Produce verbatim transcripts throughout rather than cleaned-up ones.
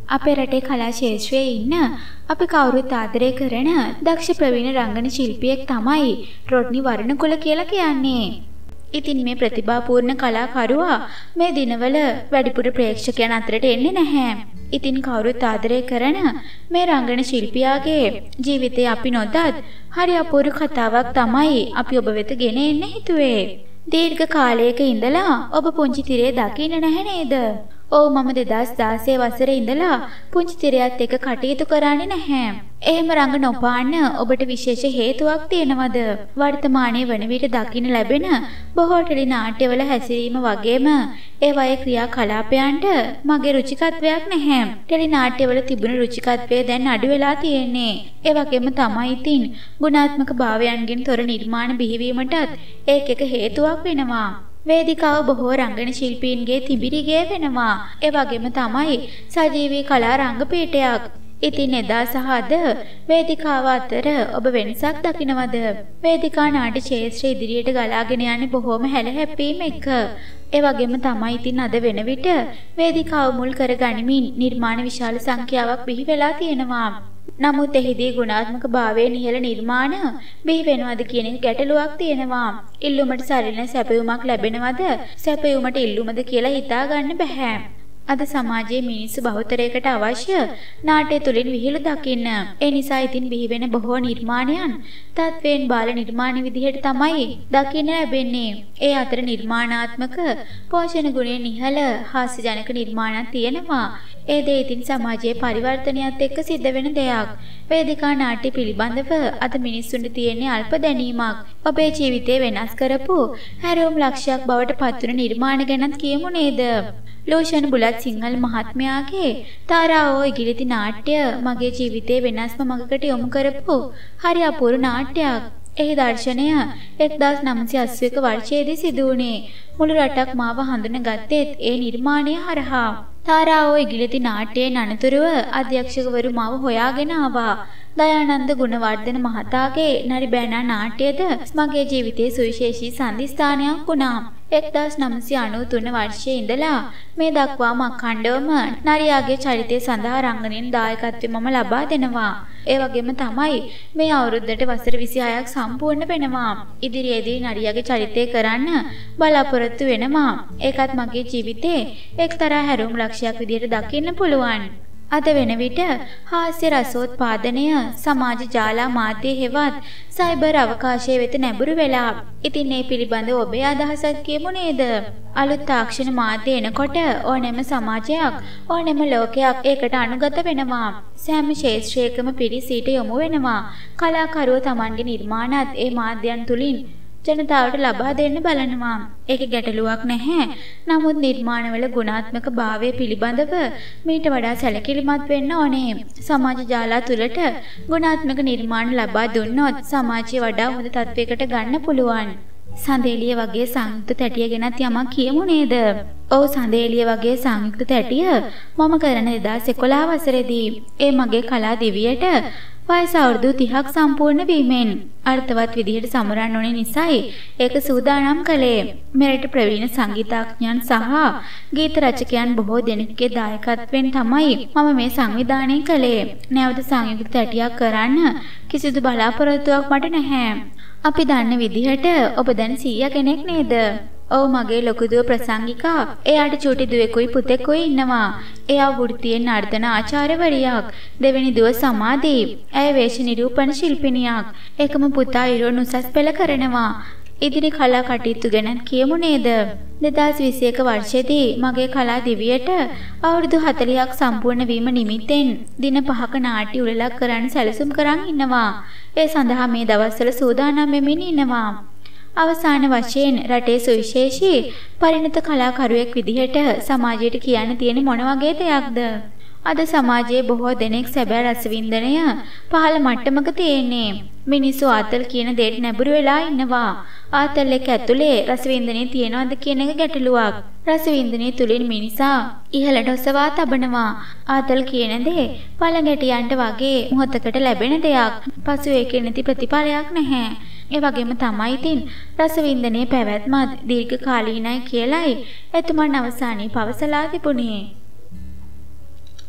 අපේ රටේ කලා ශාස්ත්‍රයේ ඉන්න අපි කවුරුත් ආදරය කරන දක්ෂ ප්‍රවීණ රංගන ශිල්පියෙක් තමයි රොඩ්නි වර්ණකුල කියලා කියන්නේ. ඉතින් මේ ප්‍රතිභාපූර්ණ කලාකරුවා මේ දිනවල වැඩිපුර ප්‍රේක්ෂකයන් අතරට එන්නේ නැහැ. ඉතින් කවුරුත් ආදරය කරන මේ රංගන ශිල්පියාගේ ජීවිතය අපි නොදත් හරි අපූර්ව කතාවක් තමයි අපි ඔබ වෙත ගෙන එන්න හිතුවේ. දීර්ඝ කාලයක ඉඳලා ඔබ පුංචි තිරේ දකින්න නැහැ නේද? ඔව් මම දෙදාස් දාසය වසරේ ඉඳලා පුංචි තිරයත් එක්ක කටයුතු කරන්නේ නැහැ. එහෙම රඟ නොපාන්න ඔබට විශේෂ හේතුවක් තියෙනවද? වර්තමානයේ වන විට දකින්න ලැබෙන බොහෝ ටෙලි නාට්‍යවල හැසිරීම වගේම ඒවායේ ක්‍රියා කලාපයන්ට මගේ රුචිකත්වයක් නැහැ. ටෙලි නාට්‍යවල තිබුණු රුචිකත්වය දැන් අඩු වෙලා තියෙන්නේ. ඒ වගේම තමයි ඉතින් ගුණාත්මක භාවයන්ගෙන් තොර නිර්මාණ බිහිවීමටත් ඒක එක හේතුවක් වෙනවා. වේදිකාව බොහෝ රංගන ශිල්පීන්ගේ තිබිරිගේ වෙනවා. ඒ වගේම තමයි සජීවී කලා රංගපීඨයක්. ඉතින් එදා සහ අද වේදිකාව අතර ඔබ වෙනසක් දකිනවද? වේදිකා නාට්‍ය ක්ෂේත්‍රය ඉදිරියට ගලාගෙන යන්නේ බොහොම හැලහැප්පීම් එක්ක. ඒ වගේම තමයි ඉතින් අද වෙන විට වේදිකාව මුල් කර ගනිමින් නිර්මාණ විශාල සංඛ්‍යාවක් බිහි වෙලා තියෙනවා. නමුත් එහිදී ගුණාත්මක භාවයෙන් ඉහළ නිර්මාණ බිහි වෙනවද කියන එක ගැටලුවක් තියෙනවා. ඉල්ලුමට සරිලන සැපයුමක් ලැබෙනවද? සැපයුමට ඉල්ලුමද කියලා හිතා ගන්න බෑ. අද සමාජයේ මිනිස්සු බහුතරයකට අවශ්‍ය නාට්‍ය තුලින් විහිළු දකින්න. ඒ නිසා ඉතින් බිහි වෙන බොහෝ නිර්මාණයන් තත්වයෙන් බාල නිර්මාණ විදිහට තමයි දකින්න ලැබෙන්නේ. ඒ අතර නිර්මාණාත්මක පෝෂණ ගුණයෙන් ඉහළ හාස්‍යජනක නිර්මාණයක් තියෙනවා. ඒ දේ ඉතින් සමාජයේ පරිවර්තනයත් එක්ක සිද්ධ වෙන දෙයක්. වේදිකා නාට්‍ය පිළිබඳව අද මිනිස්සුන්ට තියෙන අල්ප දැනීමක්. ඔබේ ජීවිතේ වෙනස් කරපු හැරවුම් ලක්ෂයක් බවට පත්වන නිර්මාණ ගැනත් කියමු නේද? ලෝෂන් බුලත් සිංහල් මහත්මයාගේ තාරාවෝ ඉගිලිති නාට්‍ය මගේ ජීවිතේ වෙනස්ම මඟකට යොමු කරපු හරි අපූර්ව නාට්‍යයක්. එහි දර්ශනය එක්දාස් නවසිය අසූ එක වර්ෂයේදී සිදු වුණේ. මුළු රටක් මාව හඳුනගත්තෙත් ඒ නිර්මාණය හරහා. තාරාවෝ ඉගිලිති නාට්‍යයෙන් අනතුරුව අධ්‍යක්ෂකවරු මාව හොයාගෙන ආවා. දයානන්ද ගුණවර්ධන මහතාගේ නරිබෑනා නාට්‍යද මගේ ජීවිතයේ සුවිශේෂී සන්ධිස්ථානයක් වුණා. එක්දාස් නවසිය අනූ තුන වර්ෂයේ ඉඳලා මේ දක්වාම අඛණ්ඩවම නරියාගේ චරිතය සඳහා රංගනයෙන් දායකත්වය මම ලබා දෙනවා. ඒ වගේම තමයි මේ අවුරුද්දට වසර විසිහයක් සම්පූර්ණ වෙනවා. ඉදිරියේදී නරියාගේ චරිතය කරන්න බලාපොරොත්තු වෙනවා. ඒකත් මගේ ජීවිතේ එක්තරා හැරවුම් ලක්ෂයක් විදිහට දකින්න පුළුවන්. අද වෙන විට හාස්‍ය රසෝත්පාදනය සමාජ ජාලා මාධ්‍ය හෙවත් සයිබර් අවකාශය වෙත නැඹුරු වෙලා. ඉතින් මේ පිළිබඳව ඔබේ අදහසක් කියමු නේද? අලුත් තාක්ෂණ මාධ්‍ය එනකොට ඕනෑම සමාජයක් ඕනෑම ලෝකයක් ඒකට අනුගත වෙනවා. සෑම ක්ෂේත්‍රයකම පිරිස ඊට යොමු වෙනවා. කලාකරුවෝ Tamanගේ නිර්මාණات ඒ මාධ්‍යයන් තුලින් ජනතාවට ලබා දෙන්න බලනවා. ඒක ගැටලුවක් නැහැ. නමුත් නිර්මාණවල ගුණාත්මක භාවය පිළිබඳව මීට වඩා සැලකිලිමත් වෙන්න ඕනේ. සමාජ ජාලා තුලට ගුණාත්මක නිර්මාණ ලබා දුන්නොත් සමාජය වඩා හොඳ තත්වයකට ගන්න පුළුවන්. සඳේලිය වගේ සංයුක්ත තැටිය ගැනත් යමක් කියමු නේද? ඔව් සඳේලිය වගේ සංයුක්ත තැටිය මම කරන දෙදාස් එකොළහ වසරේදී ඒ මගේ කලා දිවියට වයස අවුරුදු තිහක් සම්පූර්ණ වීමෙන් අර්ථවත් විදිහට සමරන්න ඕනේ නිසායි ඒක සූදානම් කළේ. මෙරට ප්‍රවීණ සංගීතඥයන් සහ ගීත රචකයන් බොහෝ දෙනෙකුගේ දායකත්වයෙන් තමයි මම මේ සංවිධානය කළේ. නැවත සංයුක්ත තැටියක් කරන්න කිසිදු බලාපොරොත්තුවක් මට නැහැ. අපි දන්න විදිහට ඔබ දැන් සීයා කෙනෙක් නේද? ඔව් මගේ ලොකු දුව ප්‍රසංගිකා. එයාට චූටි දුවෙකුයි පුතෙකුයි ඉන්නවා. එයා වෘත්තියෙන් නර්තන ආචාර්යවරියක්. දෙවෙනි දුව සමාධි. ඇය වේශ නිරූපණ ශිල්පිනියක්. එකම පුතා ඉරෝන් උසස් පෙළ කරනවා. ඉදිරි කලා කටයුතු ගැන කියමු නේද? දෙදාස් විසි එක වර්ෂයේදී මගේ කලා දිවියට අවුරුදු හතළිහක් සම්පූර්ණ වීම නිමිත්තෙන් දින පහක නාට්‍ය උළෙලක් කරන්න සැලසුම් කරන් ඉන්නවා. ඒ සඳහා මේ දවස්වල සූදානම් වෙමින් ඉන්නවා. අවසාන වශයෙන් රටේ සුවිශේෂී පරිණත කලාකරුවෙක් විදිහට සමාජයට කියන්න තියෙන මොන වගේ දෙයක්ද? අද සමාජයේ බොහෝ දෙනෙක් සැබෑ රසවින්දනය පහළ මට්ටමක තියෙන්නේ. මිනිස්සු ආතල් කියන දෙයට නැඹුරු වෙලා ඉන්නවා. ආතල් එක ඇතුලේ රසවින්දනය තියනවද කියන එක ගැටලුවක්. රසවින්දනය තුලින් මිනිසා ඉහළට ඔසවා තබනවා. ආතල් කියන දේ පළඟැටියන්ට වගේ මොහොතකට ලැබෙන දෙයක්. පසු ඒකේ නැති ප්‍රතිඵලයක් නැහැ. ඒ වගේම තමයි ඉතින් රසවින්දනයේ පැවැත්මත් දීර්ඝ කාලීනයි කියලායි එතුමන් අවසානයේ පවසලා තිබුණේ.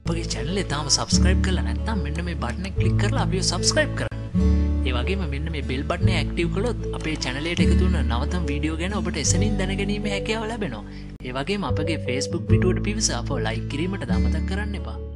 අපගේ channel එක තාම subscribe කරලා නැත්නම් මෙන්න මේ button එක click කරලා අපිව subscribe කරන්න. ඒ වගේම මෙන්න මේ bell button එක active කළොත් අපේ channel එකට එකතු වෙන නවතම වීඩියෝ ගැන ඔබට එසනින් දැනගැනීමේ හැකියාව ලැබෙනවා. ඒ වගේම අපගේ Facebook පිටුවට පිවිස අපව like කිරීමට අමතක කරන්න එපා.